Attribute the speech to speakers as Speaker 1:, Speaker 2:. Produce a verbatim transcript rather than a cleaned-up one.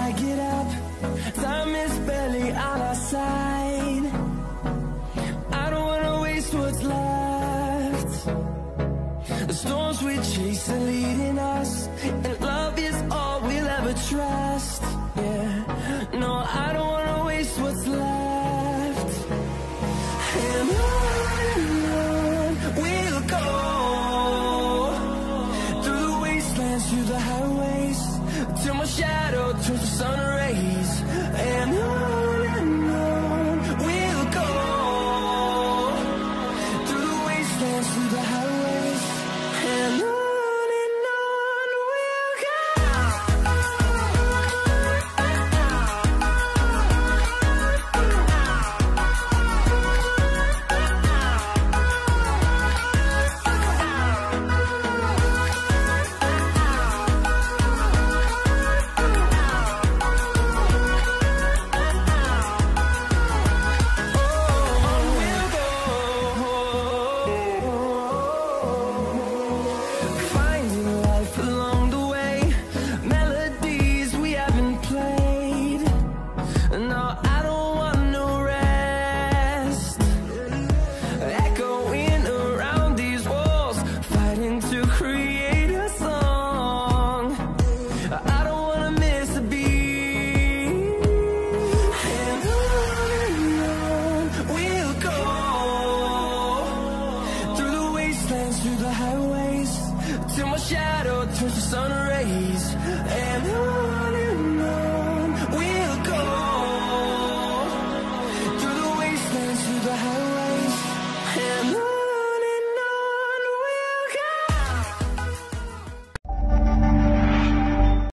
Speaker 1: I get up, time is barely on our side. I don't wanna waste what's left. The storms we chase are leading us, and